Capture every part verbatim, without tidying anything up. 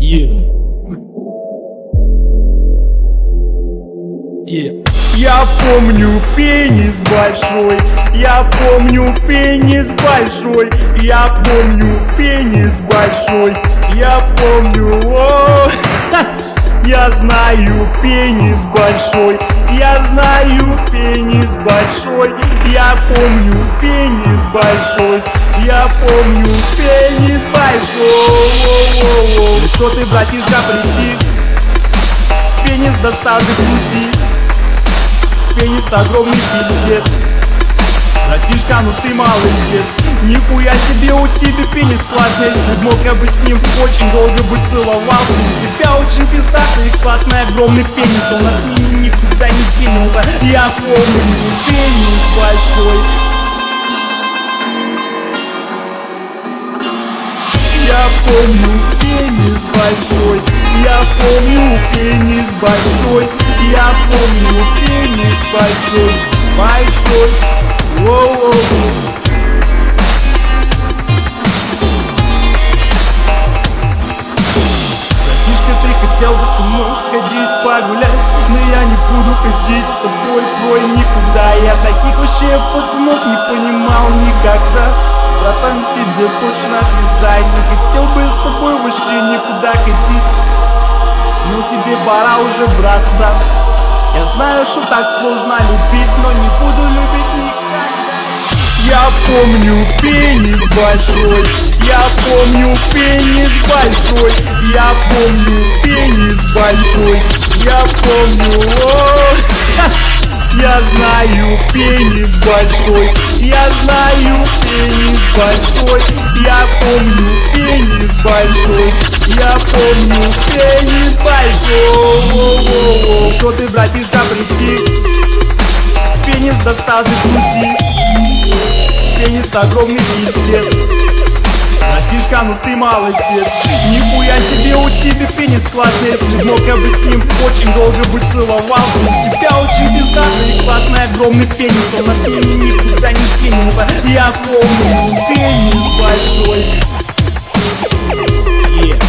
Yeah. Yeah. Я помню пенис большой, я помню пенис большой, я помню пенис большой, я помню, о, я знаю пенис большой, я знаю пенис большой, я помню пенис большой, я помню пенис большой. Ну что ты, братишка, приди, пенис достал из груди. Пенис огромный пиздец. Братишка, ну ты молодец. Нихуя себе, у тебя пенис классный. Если мог, я бы с ним очень долго бы целовался. У тебя очень пиздатый и классный огромный пенис. Он от меня никуда не кинулся. Я помню пенис большой. Я помню пенис большой. Я помню пенис большой. Я помню пенис большой, большой, воу-воу. Братишка, ты хотел бы со мной сходить погулять, но я не буду ходить с тобой, твой, никуда. Я таких вообще пацанов не понимал никогда. Братан, тебе точно пизда, не хотел бы с тобой вообще никуда ходить. Ну тебе пора уже, брат, да. Я знаю, что так сложно любить, но не буду любить никогда. Я помню пенис большой, я помню пенис большой, я помню пенис большой, я помню, о, я знаю пенис большой, я знаю пенис большой, я помню пенис большой, я помню пенис большой. Что ты, братишка, приди, пенис достал из груди, пенис огромный пиздец. Братишка, ну ты молодец. Нихуя себе, у тебя пенис классный. Если мог, я бы с ним очень долго бы целовался. У тебя очень пиздатый и классный огромный пенис. Он от меня никуда не кинулся. Я помню пенис большой. Yeah.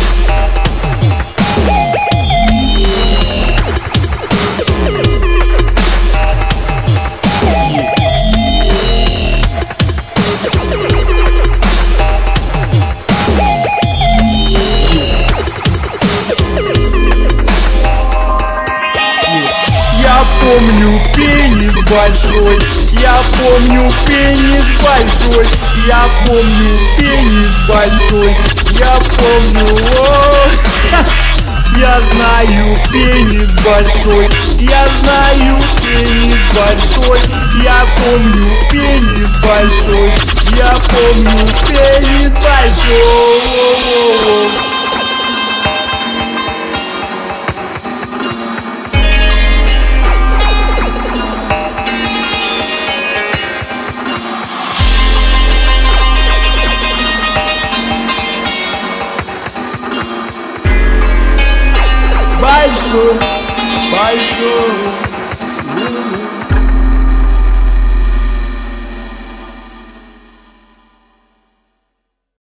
Я помню пенис большой, я помню пенис большой, я помню пенис большой, я помню, о, я знаю пенис большой, я знаю пенис большой, я помню пенис большой, я помню пенис большой. Большой, большой.